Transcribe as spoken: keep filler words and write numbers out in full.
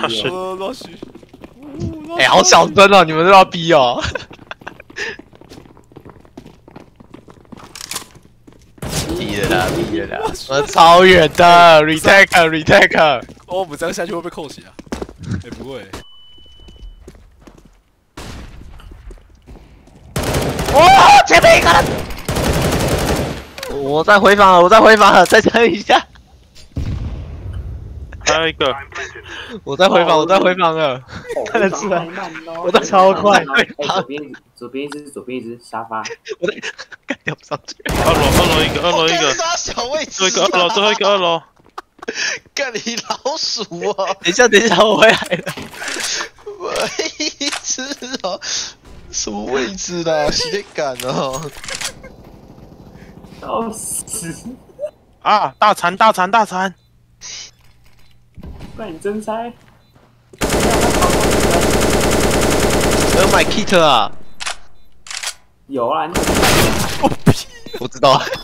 呃，老许， 哎，好小声哦，你们都要逼哦。逼的啦，逼的啦，我超远的 ，retake retake。 哦，我们这样下去会被扣起啊？哎，不会。 哇，前面一个人！我在回防了，我在回防了，再撑一下。 还有一个， 我在回防，我在回防了，看得出来，我在超快。 左边左边一只，左边一只沙发。 我在干掉不上去。 二楼二楼一个，二楼一个， 小位置， 最后一个二楼，最后一个二楼。 干你老鼠啊！ 等一下，等一下，我回来了。 位置啊，什么位置啦？斜感哦。 笑死！ 啊！大残大残大残！ 怪你真猜。 我有买 kit 啊。 有啊。 我知道。